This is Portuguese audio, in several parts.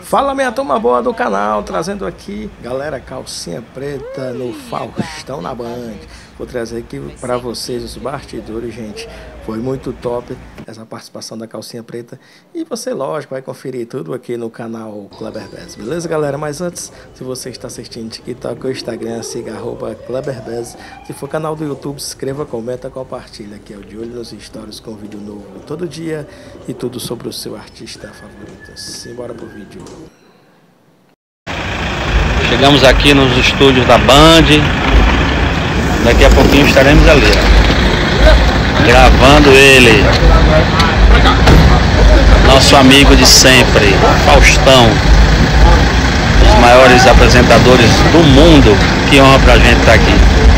Fala, minha turma boa do canal, trazendo aqui, galera, calcinha preta no Faustão na Band. Vou trazer aqui para vocês os bastidores, gente. Foi muito top essa participação da calcinha preta. E você, lógico, vai conferir tudo aqui no canal KleberBez, beleza, galera? Mas antes, se você está assistindo TikTok ou Instagram, siga @KleberBez. Se for canal do YouTube, se inscreva, comenta, compartilha. Aqui é o De Olho nos Stories com vídeo novo todo dia e tudo sobre o seu artista favorito. Simbora pro vídeo. Chegamos aqui nos estúdios da Band. Daqui a pouquinho estaremos ali, ó, gravando ele, nosso amigo de sempre, Faustão, um dos maiores apresentadores do mundo. Que honra pra gente estar aqui.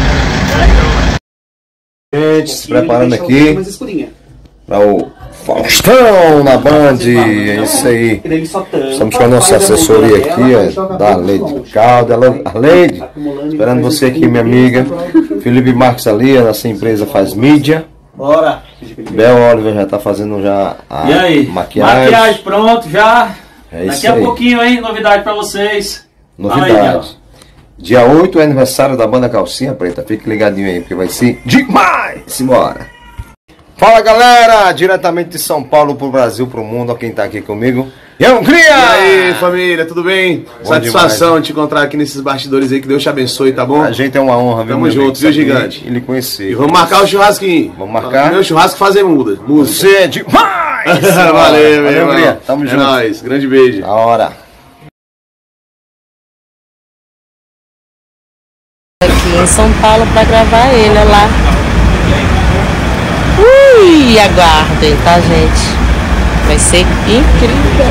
Gente, se preparando aqui para o Faustão na Band, é isso aí. Estamos com a nossa assessoria aqui, da Arleide Caldo. Arleide, esperando você aqui, minha amiga. Felipe Marques ali, a nossa empresa faz mídia. Bora! Bel Oliver já está fazendo já a e aí? maquiagem. Pronto, já. É Daqui a pouquinho aí, novidade para vocês. Novidade. Dia 8 é aniversário da banda Calcinha Preta. Fique ligadinho aí, porque vai ser demais! Simbora! Fala, galera! Diretamente de São Paulo pro Brasil, pro mundo. Ó, quem tá aqui comigo. E Hungria! E aí, família, tudo bem? Bom Satisfação demais. de te encontrar aqui nesses bastidores aí. Que Deus te abençoe, tá bom? A gente é uma honra, viu? Tamo junto, viu, gigante? Ele conhecer. E vamos marcar o churrasquinho. Vamos marcar? Meu churrasco fazer música. Você é demais! Valeu, meu irmão. Hungria. Tamo É junto. nóis. Grande beijo. Da hora. Aqui em São Paulo para gravar ele, olha lá. Ui, aguardem, tá, gente? Vai ser incrível.